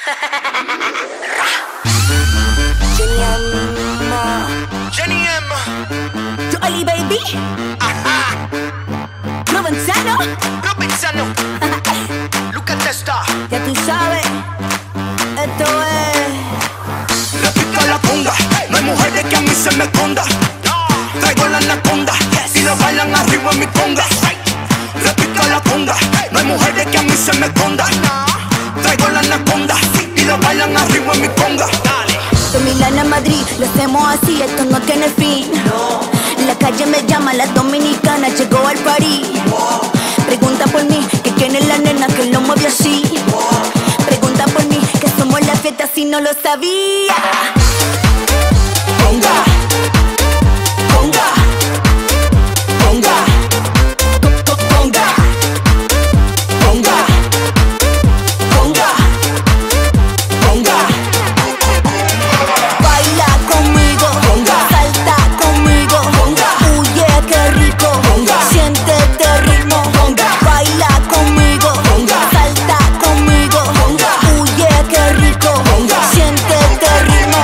Jenny M. To Ali Baby, Ajá. Provenzano. Provenzano. Look at the star. Ya tú sabes, esto es. Repito la conga, no hay mujeres que a mí se me esconda. Traigo la anaconda y lo bailan arriba en mi conga. Repito la conga, no hay mujeres que a mí se me esconda. Traigo la anaconda y lo bailan arriba en mi conga. De Milán a Madrid, lo hacemos así, esto no tiene fin. La calle me llama, la dominicana llegó al París. Pregunta por mí, que quién es la nena que lo mueve así. Pregunta por mí, que somos la fiesta si no lo sabía. Conga, conga, conga, conga, conga, conga, conga. Baila conmigo, salta conmigo, huye que rico, siente este ritmo. Baila conmigo, salta conmigo, huye que rico, siente este ritmo.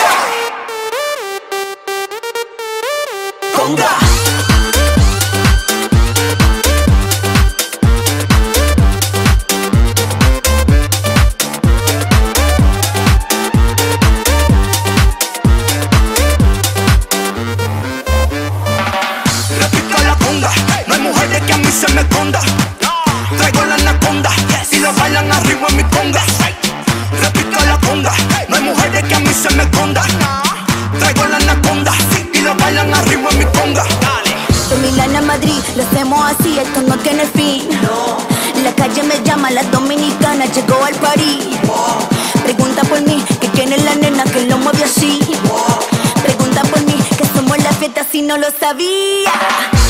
Conga. Repito la conga, no hay mujeres que a mí se me esconda. Traigo la anaconda y lo bailan arriba en mi conga. Repito la conga, no hay mujeres que a mí se me esconda. Traigo la anaconda y lo bailan arriba en mi conga. De Milán a Madrid, lo hacemos así, esto no tiene fin. La calle me llama, la dominicana llegó al París. Pregunta por mí, que quién es la nena que lo mueve así. Pregunta por mí, que somos la fiesta si no lo sabía.